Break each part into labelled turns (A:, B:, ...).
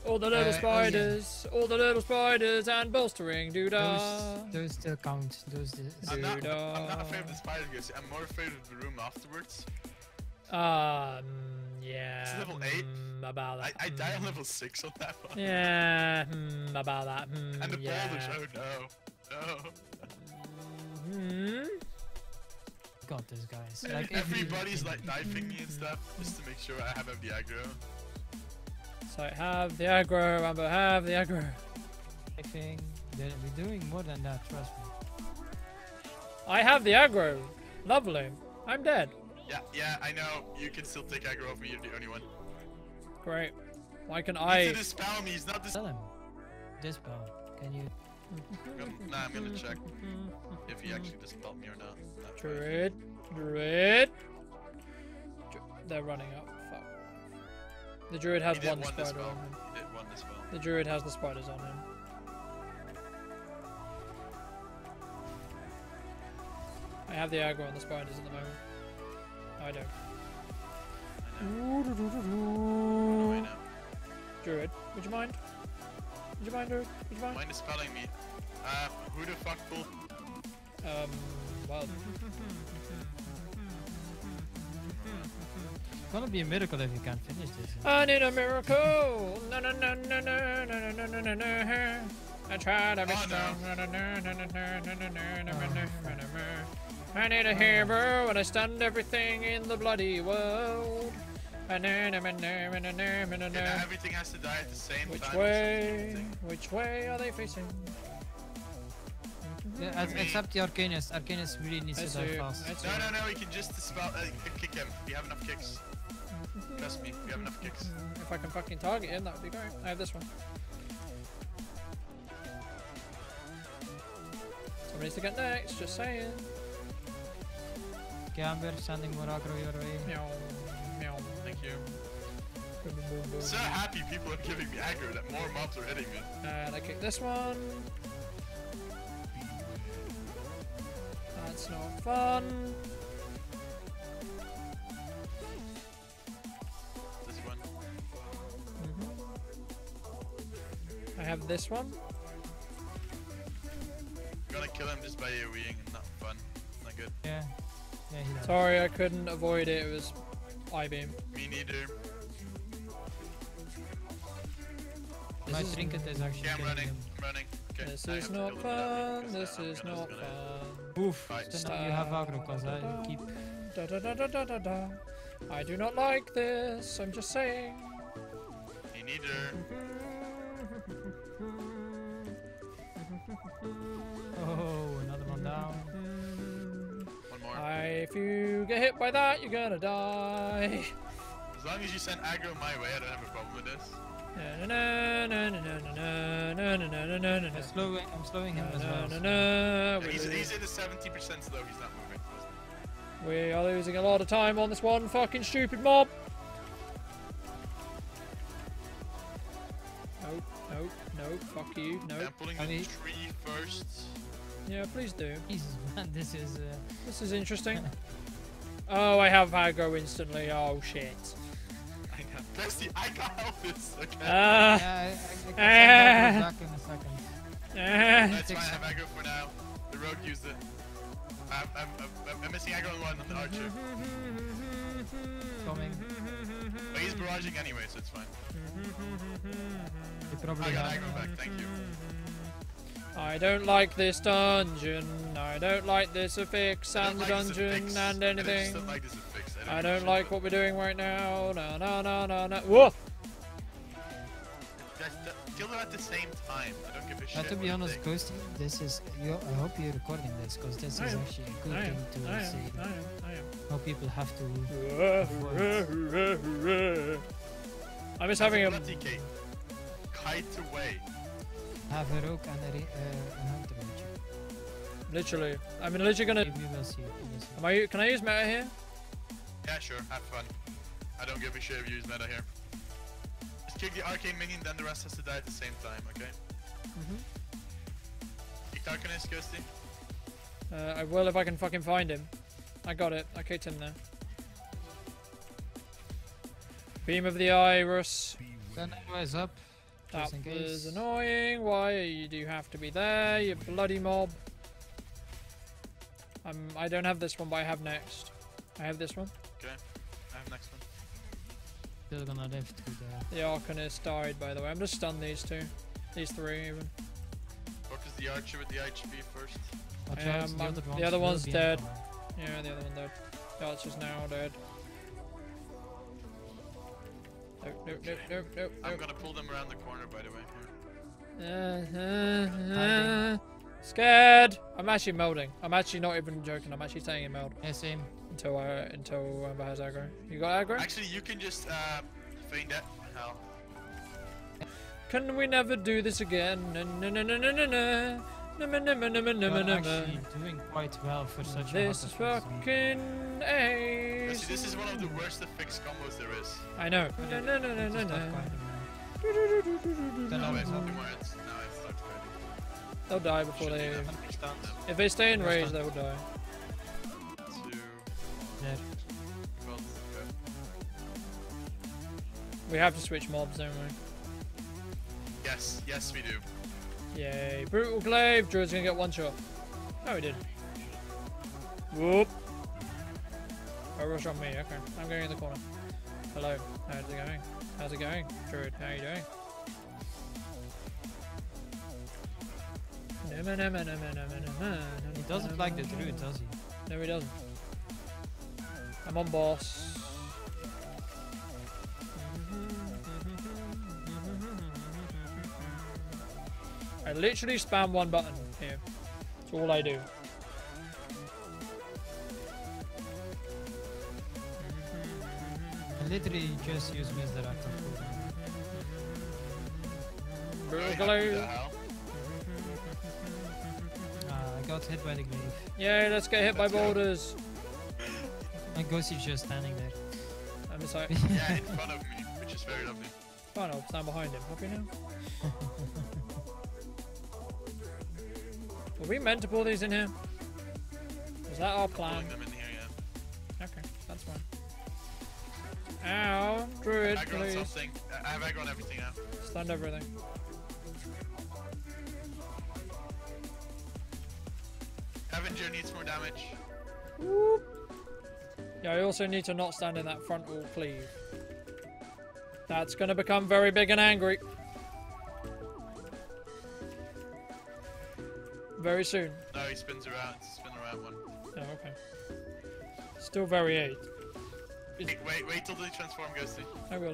A: All the little
B: Oh, yeah.
A: spiders, all the little spiders, and bolstering doodah.
B: Those still count. Those.
C: I'm not
A: Doodah.
C: afraid of the spider guys. I'm more afraid of the room afterwards.
A: Yeah.
C: It's level 8.
A: About that.
C: I died on level 6 on that one.
A: Yeah, about that.
C: And the
A: yeah.
C: boulders, oh no. No.
B: Got this, guys. Like
C: Everybody's like knifing me and stuff just to make sure I have the aggro.
A: So have the aggro, Amber, have the aggro.
B: I think we're doing more than that. Trust me.
A: I have the aggro. Lovely. I'm dead.
C: Yeah, I know. You can still take aggro off me. You're the only one.
A: Great. Why can
C: He's
A: I?
C: to dispel me. He's not
B: Tell him. Dispel. Can you?
C: Nah, I'm gonna check if he actually dispelled me or not.
A: Druid. Druid. They're running up. Fuck. The druid has
C: He did
A: one
C: one
A: spider
C: dispel.
A: on him.
C: He did one dispel.
A: The druid has the spiders on him. I have the aggro on the spiders at the moment. I don't.
C: I know. I know.
A: Druid, would you mind? Would you mind, Druid? Would you mind?
C: Mind dispelling me. Who the fuck pulled?
A: Well.
B: It's gonna be a miracle if you can finish this.
A: I need a miracle. No, no, no, no, no, no, no, no, no, no. I tried to be
C: Oh,
A: strong.
C: no.
A: No, no, no, no, no, no, no, no, no, no, no. I need a hero, and I stunned everything in the bloody world.
C: Yeah, everything has to die at the same
A: Which
C: time.
A: way? Which way are they facing?
B: Yeah, except the Arcanist. Arcanist really needs
A: I
B: to
A: see.
B: die fast.
A: I see.
C: No, we can just dispel, kick him. We have enough kicks. Trust me, we have enough kicks.
A: If I can fucking target him, that would be great. I have this one. Somebody needs to get next, just saying.
B: Camber sending more aggro your way.
A: Meow, meow.
C: Thank you.
A: Boom, boom, boom, boom.
C: So happy people are giving me aggro that more mobs are hitting me.
A: And I kick this one. That's not fun.
C: This one.
A: I have this one.
C: Gonna kill him just by AoEing, not fun. Not good.
B: Yeah. Yeah, he does.
A: Sorry, I couldn't avoid it. It was I-beam.
C: Me neither.
B: My
A: is-
B: trinket is actually
C: Okay, I'm
B: killing
C: running.
B: him.
C: I'm running. Okay.
A: This
C: I
A: is
C: have to
A: not
C: kill him now
A: fun.
C: because
A: This
C: I'm
A: is
C: gonna-
A: not
C: gonna-
A: fun.
B: Oof.
C: Right.
B: So now you have aggro because I keep.
A: Da da da da da da da. I do not like this. I'm just saying.
C: Me neither.
B: Oh, another one down.
C: One more.
A: If you get hit by that, you're gonna die.
C: As long as you send aggro my way, I don't have a problem with this.
A: Na na na na na na na na na na na na.
B: I'm slowing him as well.
A: Na,
B: so-
A: na, na.
C: He's in the 70% slow, he's not moving.
A: We are losing a lot of time on this one fucking stupid mob. Nope, nope, nope, fuck you,
C: I'm
A: nope.
C: pulling
B: I
C: the
B: mean-
C: tree first.
A: Yeah, please do.
B: Jesus, man, this is.
A: This is interesting. Oh, I have aggro instantly. Oh shit.
C: I know. Bestie, I can't help this, okay?
A: Ah,
B: Yeah, I can back in a second.
C: That's fine, I have aggro for now. The rogue used it. I'm missing aggro on one on the archer.
B: Coming.
C: But he's barraging anyway, so it's fine.
B: He probably
C: I got
B: have.
C: aggro back, thank you.
A: I don't like this dungeon. I don't like this affix
C: I
A: and
C: don't
A: the
C: like this
A: dungeon
C: affix.
A: and
C: I just
A: anything.
C: don't like this affix.
A: I don't like what we're doing right now. No, no, no, no, no. Whoa!
C: Kill them at the same time. I don't give a shit.
B: To be
C: what
B: honest,
C: they think.
B: Ghosty, this is. I hope you're recording this because this
A: I
B: is
A: am.
B: actually a good
A: I am,
B: thing to
A: I
B: see.
A: am.
B: How people have to.
A: I was having a.
C: Bloody cake. Kite away.
B: Have a rogue and a hunter with you.
A: Literally. I'm literally gonna.
B: Maybe we'll see. We'll see.
A: Am I? Can I use meta here?
C: Yeah, sure. Have fun. I don't give a shit if you use meta here. Just kick the arcane minion, then the rest has to die at the same time, okay? Kick Darkness, Ghosty.
A: I will if I can fucking find him. I got it. I kicked him there. Beam of the Iris.
B: Then is up.
A: That
B: Just in case.
A: was annoying. Why do you have to be there, you bloody mob? I don't have this one, but I have next. I have this one.
C: Okay, I have next one.
B: Still gonna live through there.
A: The Arcanist died, by the way. I'm just stun these two. These three, even.
C: Focus the archer with the HP first.
B: Watch out,
A: the other
B: will
A: one's
B: be
A: dead.
B: incoming.
A: Yeah, the other one dead. The archer's now dead. Nope, nope, nope, nope, nope,
C: I'm
A: nope.
C: gonna pull them around the corner, by the way.
A: Scared. I'm actually melding. I'm actually not even joking. I'm actually staying in meld
B: Yeah, same.
A: until Amber has aggro. You got aggro?
C: Actually, you can just feign that. Hell.
A: Can we never do this again? Na, na, na, na, na, na, na. Na, na, na, na, na, na,
B: We're
A: na,
B: actually
A: na.
B: doing quite well for such
A: This
B: a
A: is
B: hot defense.
A: fucking
C: Yeah, see,
A: ace.
C: this is one of the worst to fix combos there is.
A: I know. Na, na, na, na, na,
B: Just
A: na.
B: start grinding now.
C: No,
B: I'm
C: it's
B: up.
C: not more. It's now it starts grinding.
A: They'll die before
C: Should
A: they.
C: do that.
B: Understand.
A: If they stay in
B: They're
A: rage,
B: stunned.
A: they will die.
C: 2,
B: Dead.
C: well, good.
A: We have to switch mobs, don't we?
C: Yes, yes, we do.
A: Yay. Brutal Glaive. Druid's gonna get one shot. No, he didn't. Whoop. Oh, rush on me. Okay. I'm going in the corner. Hello. How's it going? How's it going? Druid, how are you doing?
B: He doesn't like the druid, does he?
A: No, he doesn't. I'm on boss. I literally spam one button here. That's all I do.
B: I literally just use misdirect on cooldown.
A: Brutal
C: What the
A: Glaive.
C: hell?
B: I got hit by the glaive.
A: Yay, let's get hit by
C: Let's go.
A: boulders.
B: And Ghostie's just standing there.
A: I'm just like,
C: Yeah, in front of me, which is very lovely.
A: fine, I'll stand behind him. Happy now? Were we meant to pull these in here? Was that our plan?
C: Pulling them in here, yeah.
A: Okay, that's fine. Ow, Druid,
C: Aggro on
A: please.
C: something. I have aggro on everything now.
A: Stand everything.
C: Avenger needs more damage.
A: Yeah, I also need to not stand in that frontal cleave. That's gonna become very big and angry. Very soon.
C: No, he spins around. Spin around one.
A: Oh, okay. Still very 8.
C: Wait till the transform goes to.
A: I will.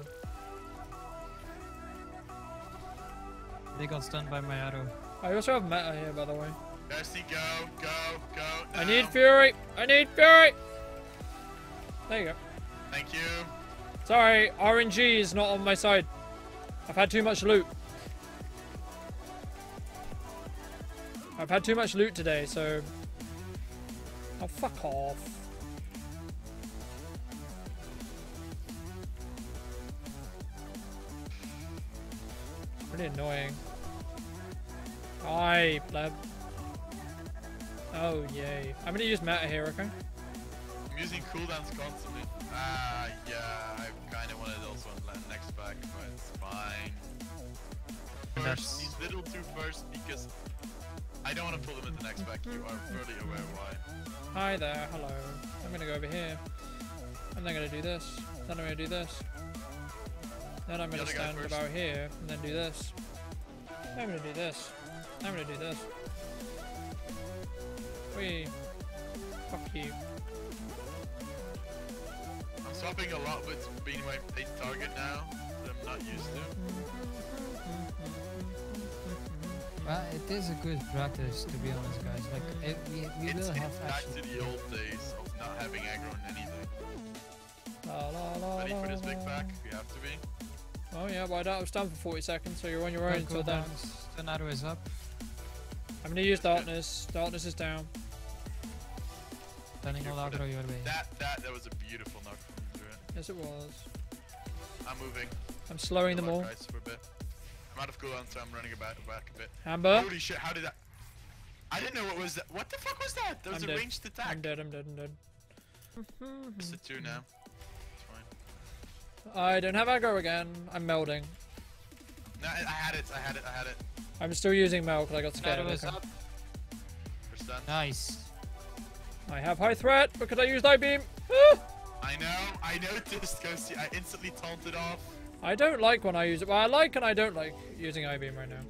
B: They got stunned by my arrow.
A: I also have meta here, by the way.
C: Gusty, go.
A: I
C: now.
A: need Fury! There you go.
C: Thank you.
A: Sorry, RNG is not on my side. I've had too much loot. I've had too much loot today, so... Oh, fuck off. Pretty annoying. Hi, pleb. Oh, yay. I'm gonna use meta here, okay?
C: I'm using cooldowns constantly. Yeah, I kind of wanted also on next back, but it's fine. First, these little two first, because I don't want to pull them at the next back. You are fully aware why.
A: Hi there, hello. I'm gonna go over here. I'm then gonna do this. Then I'm gonna do this. Then I'm
C: The
A: gonna
C: other guy
A: stand
C: first.
A: about here and then do this. Then I'm gonna do this. Then I'm gonna do this. Wee. Fuck you.
C: I'm swapping a lot with being my main target now that I'm not used to.
B: Well, it is a good practice, to be honest, guys. Like, we
C: It's
B: will have
C: back
B: actually...
C: to the old days of not having aggro on anything.
A: La, la, la,
C: Ready for this
A: la,
C: big
A: la.
C: back? We have to be.
A: Oh yeah, but I don't have stand for 40 seconds, so you're on your own until then.
B: The arrow is up.
A: I'm gonna use darkness. Darkness is down.
B: Turning all aggro your way.
C: That was a beautiful knock from Druid.
A: Yes, it was.
C: I'm moving.
A: I'm slowing them
C: Good luck,
A: all.
C: guys, for a bit. I'm out of cooldown, so I'm running back a bit.
A: Amber.
C: Holy shit! How did that? I didn't know what was that. What the fuck was that? That was
A: I'm
C: a
A: dead.
C: ranged attack.
A: I'm dead.
C: It's a 2 now. It's fine.
A: I don't have aggro again. I'm melding.
C: No, I had it.
A: I'm still using Mel because I got scared.
B: Shadow is
A: Okay.
B: up.
C: Percent.
B: Nice.
A: I have high threat because I used I-beam. Ah!
C: I noticed, Ghosty. I instantly taunted off.
A: I don't like when I use it. Well, I like and I don't like using I-beam right now.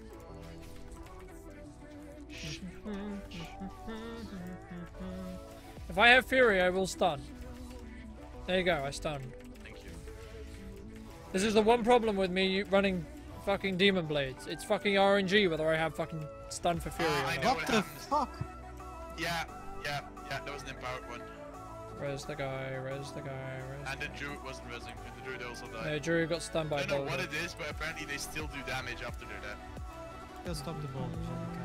A: If I have Fury, I will stun. There you go, I stunned.
C: Thank you.
A: This is the one problem with me running fucking Demon Blades. It's fucking RNG whether I have fucking stun for Fury
C: I
A: or
C: know
A: not.
B: What the fuck?
C: Yeah. That was an empowered one.
A: Res the guy, res the guy, res.
C: And the Druid wasn't resing. The Druid also died.
A: No, Drew got stunned by
C: I don't know what
A: Boulder.
C: it is, but apparently they still do damage after they're dead.
B: Just stop the ball.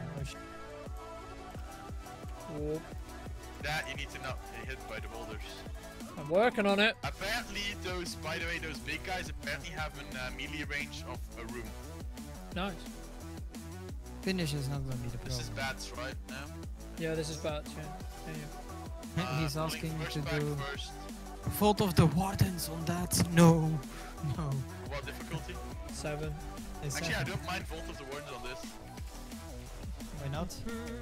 A: Whoop.
C: That you need to not get hit by the boulders.
A: I'm working on it.
C: Apparently those, by the way, those big guys apparently have a melee range of a room.
A: Nice.
B: Finish is not gonna be the problem.
C: This is bats, right? Now?
A: Yeah, this is bad. Yeah.
B: He's
C: Blink
B: asking
C: first
B: to
C: back
B: do
C: first.
B: fault of the wardens on that. No.
C: What difficulty?
A: 7.
B: It's
C: Actually, I don't mind Vault of the Wardens on this.
B: Why not?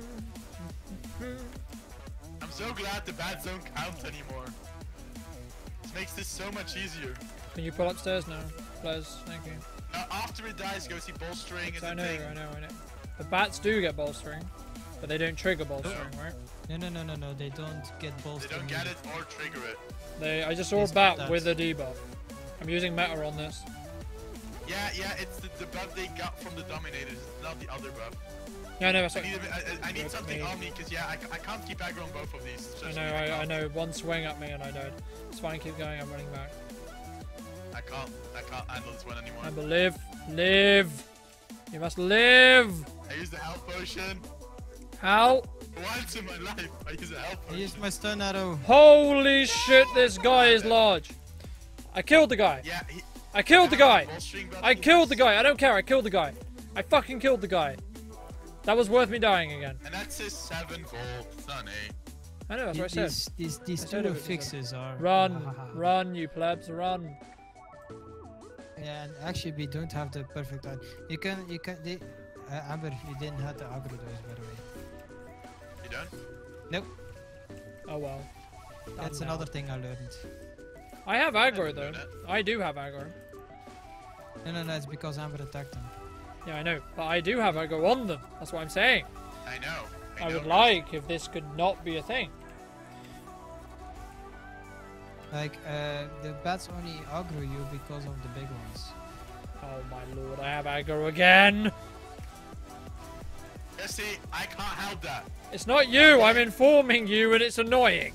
C: I'm so glad the bats don't count anymore. This makes this so much easier.
A: Can you pull upstairs now, please? Thank you.
C: After it dies, go see bolstering is
A: I
C: a
A: know,
C: thing.
A: I know. The bats do get bolstering, but they don't trigger bolstering, right?
B: No. They don't get balls.
C: They don't get it or trigger it.
A: I just saw a
B: Yes,
A: bat
B: that's-
A: with a debuff. I'm using meta on this.
C: Yeah, it's the buff they got from the Dominators, not the other buff.
A: Yeah, I know. That's
C: I
A: what,
C: need, I need
A: With
C: something
A: me.
C: on me, because I can't keep aggro on both of these.
A: I
C: especially
A: know.
C: if
A: I
C: can't.
A: know. One swing at me and I died. It's fine. Keep going. I'm running back.
C: I can't handle this one anymore.
A: Remember, live. You must live.
C: I used the health potion.
A: How?
C: Once in my life, I used a health
B: I
C: potion.
B: used my stun arrow.
A: Holy shit! This guy is large. I killed the guy.
C: Yeah,
A: I killed the guy.
C: bolstering button
A: I killed the
C: is-
A: guy. I don't care. I killed the guy. I fucking killed the guy. That was worth me dying again.
C: And that says 7 volt, it's not an 8.
A: I know. That's what I said.
B: These
A: I said
B: pseudo
A: it was a-
B: fixes are
A: Run, you plebs, run.
B: Yeah, and actually we don't have the perfect time. You can. Amber, you didn't have the aggro those, by the way.
C: You done?
B: Nope.
A: Oh well.
B: That's
A: Done
B: another
A: now.
B: thing I learned.
A: I have aggro
C: didn't
A: though.
C: know that.
A: I do have aggro.
B: No, it's because Amber attacked him.
A: Yeah, I know. But I do have aggro on them. That's what I'm saying.
C: I know.
A: I
C: know,
A: would
C: but-
A: like if this could not be a thing.
B: Like, the bats only aggro you because of the big ones.
A: Oh my lord, I have aggro again.
C: Yeah, see, I can't help that.
A: It's not you. I'm informing you, and it's annoying.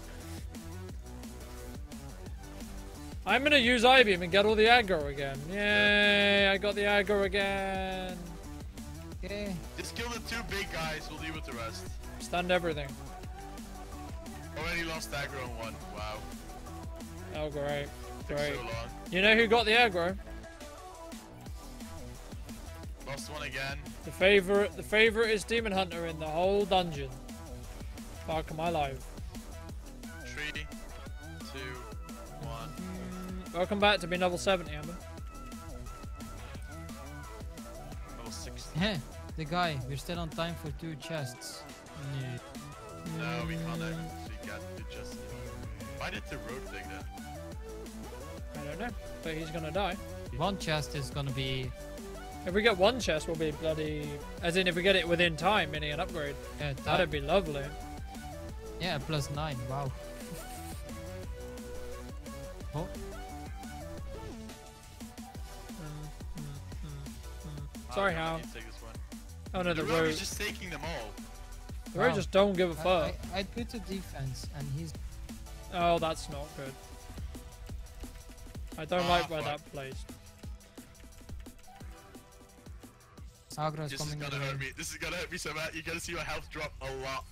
A: I'm gonna use I-beam and get all the aggro again. Yay! I got the aggro again.
B: Okay.
C: Just kill the 2 big guys, we'll deal with the rest.
A: Stunned everything.
C: Already lost aggro on 1. Wow.
A: Oh great,
C: Took
A: great.
C: so long.
A: You know who got the aggro?
C: Lost 1 again.
A: The favorite is Demon Hunter in the whole dungeon. Fuck, am I live?
C: 3, 2, 1.
A: Welcome back to being level 70, Amber.
C: Level 60.
B: Heh, the guy. We're still on time for 2 chests.
C: No, we can't actually get it just. Why did the road take that?
A: I don't know, but he's gonna die.
B: One chest is gonna be
A: If we get one chest, we'll be bloody... As in, if we get it within time, meaning an upgrade. That'd be lovely.
B: yeah, +9. Wow. Oh,
A: Sorry,
C: I
A: Hal.
C: need to take this one.
A: Oh no,
C: The
A: the
C: road
A: road.
C: is just taking them all.
A: The road
B: Wow.
A: just don't give a fuck.
B: I put the defense and he's
A: Oh, that's not good. I don't
C: Ah,
A: like where
C: fuck.
A: that placed.
B: Sagra is
C: This is
B: coming
C: gonna
B: in.
C: hurt me. This is gonna hurt me so bad. You're gonna see my health drop a lot.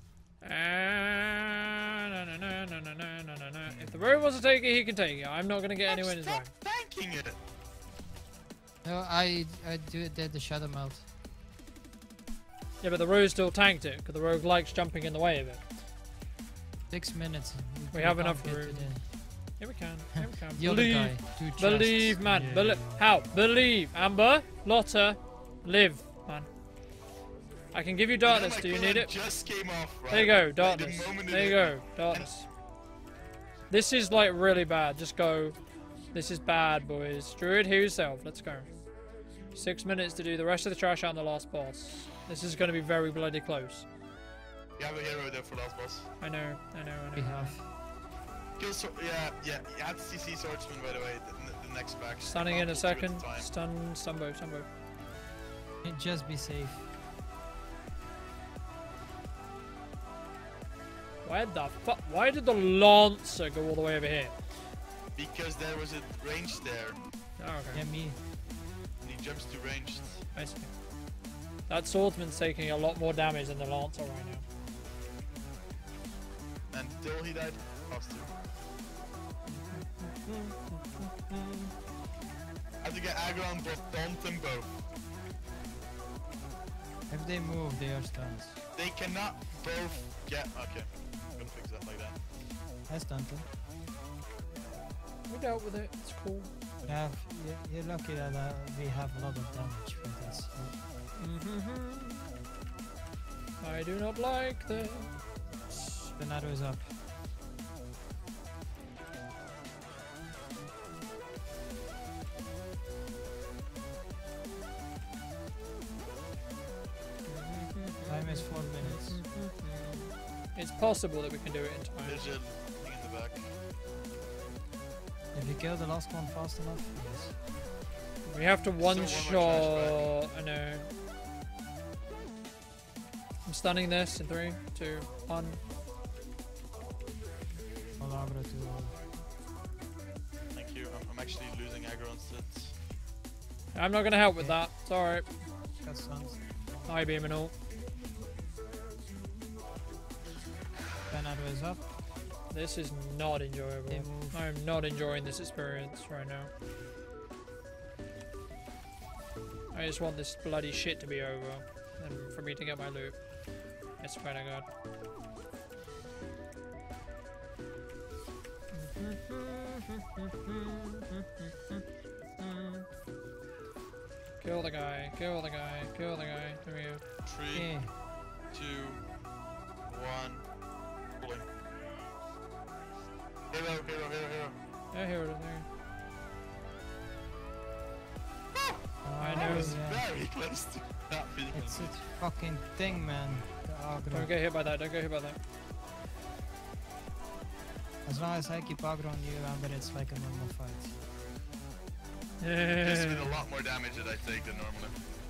A: If the road wants to take it, he can take it. I'm not gonna get anywhere in his way.
C: Stop tanking it.
B: No, I did the shadow melt.
A: Yeah, but the rogue still tanked it, because the rogue likes jumping in the way of it.
B: 6 minutes.
A: We have
B: can't
A: enough
B: get to
A: room.
B: the-
A: Yeah, Here we can. Here we can.
B: The other guy.
A: Believe.
B: 2
A: Believe,
B: chests.
A: man.
B: Yeah.
A: How? Believe. Amber, Lotta, live, man. I can give you darkness. Do you need it?
C: Just came off, right?
A: There you go,
C: Like,
A: darkness.
C: the moment
A: There
C: it
A: you
C: hit
A: go, darkness. This is like really bad. Just go. This is bad, boys. Druid, heal yourself. Let's go. 6 minutes to do the rest of the trash out on the last boss. This is going to be very bloody close.
C: You have a hero there for last boss.
A: I know.
B: We have.
C: Kill yeah. You had CC Swordsman, by the way, the next back.
A: Stunning in a
C: I'll pull through
A: second.
C: at the time.
A: Stun, Stumbo.
B: Just be safe.
A: Where the fuck? Why did the Lancer go all the way over here?
C: Because there was a range there,
A: Oh, okay.
B: Yeah, me.
C: and he jumps to ranged.
A: Basically. That swordsman's taking a lot more damage than the Lancer right now.
C: Until he died, cost two. I have to get aggro on both Daunt and both.
B: If they move, they are stunned.
C: They cannot both get. Okay, I'm gonna fix that like that.
B: I stunned them.
A: We dealt with it. It's cool.
B: You're lucky that we have a lot of damage with this.
A: I do not like this.
B: The Nado is up. Time is 4 minutes.
A: It's possible that we can do it in time.
C: There's a thing in the back.
B: If you kill the last one fast enough, yes.
A: We have to one
C: more
A: shot. I know. I'm stunning this in 3, 2, 1.
B: All aggro to
C: Thank you. I'm actually losing aggro on sits.
A: I'm not gonna help with that. It's alright.
B: got stunned.
A: Eye beam and all.
B: The Nado is up.
A: This is not enjoyable.
B: They move.
A: I'm not enjoying this experience right now. I just want this bloody shit to be over and for me to get my loot. I swear to God. Kill the guy, kill the guy, kill the guy. There we go.
C: 3,
B: Yeah.
C: 2, 1. Pulling. Hero.
A: Yeah, here it is. There. I
C: I
A: know.
C: was
B: Yeah.
C: very close to that being
B: It's a fucking thing, man. The aggro.
A: Don't get hit by that, don't get hit by that.
B: As long as I keep aggro on you, Amber, it's like a normal fight.
C: Just with a lot more damage that I take than normally.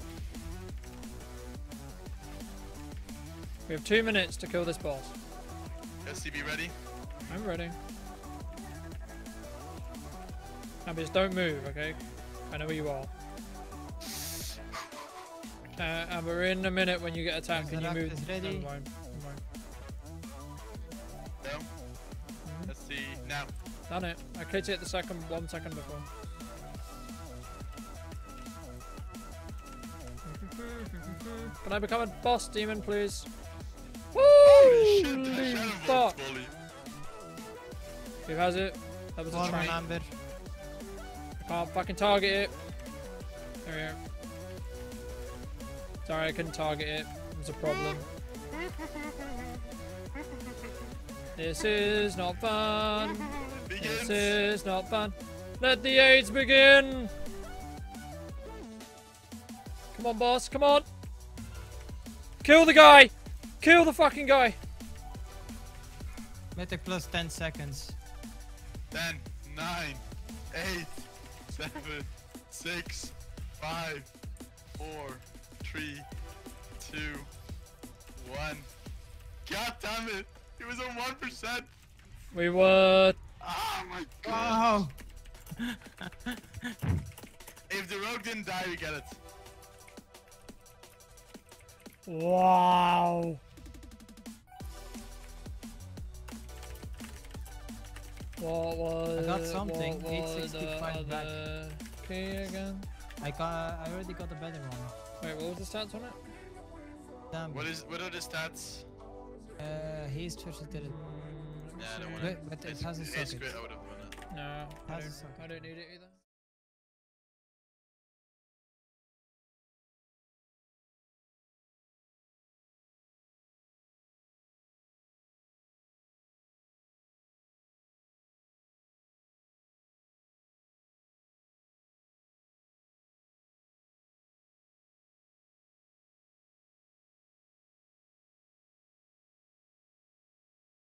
A: We have 2 minutes to kill this boss.
C: SCB ready?
A: I'm ready. Ambers, don't move, okay? I know where you are. Amber, in a minute when you get attacked, can you
B: Interact
A: move?
B: is ready.
A: Never mind. Never mind.
C: No?
A: Mhm.
C: Let's see. Now.
A: Done it. I clicked it the 1 second before. Can I become a boss demon, please?
C: Holy shit, that
A: Holy
C: Shadow
A: fuck!
C: Vault's fully.
A: Who has it? That was a
B: One on
A: train.
B: Amber.
A: I can't fucking target it. There we go. Sorry, I couldn't target it. It was a problem. This is not fun.
C: Begins.
A: This is not fun. Let the AIDS begin. Come on, boss. Come on. Kill the guy. Kill the fucking guy.
B: Mythic plus 10 seconds.
C: 10, 9, 8, 7, 6, 5, 4, 3, 2, 1. God damn it! It was on 1%!
A: We were.
C: Oh my god!
B: Wow!
C: If the rogue didn't die, we get it.
A: Wow. What was?
B: I got something,
A: What was
B: 865 back.
A: Okay, again.
B: I already got a better one.
A: Wait, what was the stats on it?
B: Damn.
C: What are the stats?
B: Haste versatility.
C: Yeah, I don't want
B: But,
C: it.
B: but it has a
C: It's
B: socket.
C: great, I would have won it.
A: No,
B: Has a socket.
A: I don't need it either.